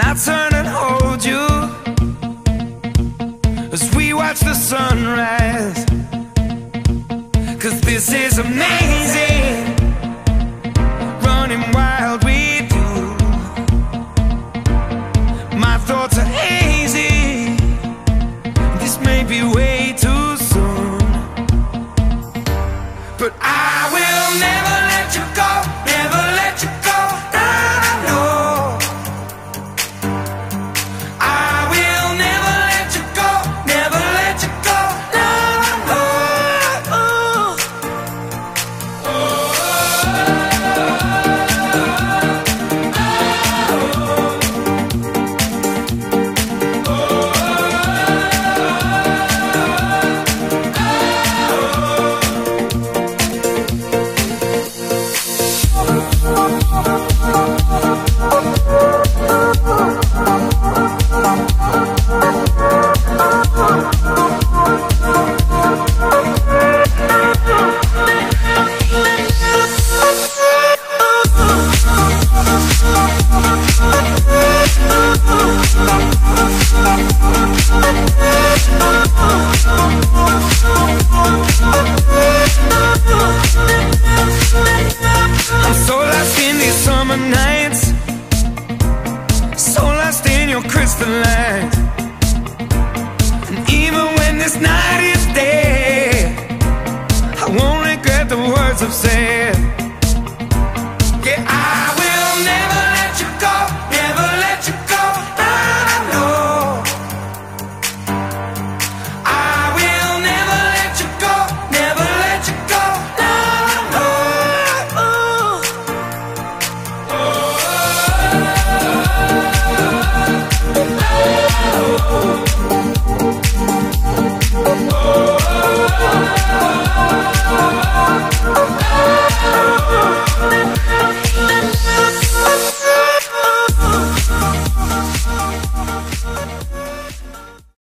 I turn and hold you as we watch the sunrise. 'Cause this is amazing, running wild with you. My thoughts are hazy, this may be way too soon, but I will never let you go, never let you go. No, I will never let you go, never let you go. No, I'm so lost in these summer nights, so lost in your crystal light. And even when this night is dead, I won't regret the words I've said. Yeah, I will never let you go, never let you go. No, I will never let you go, never let you go. No, oh.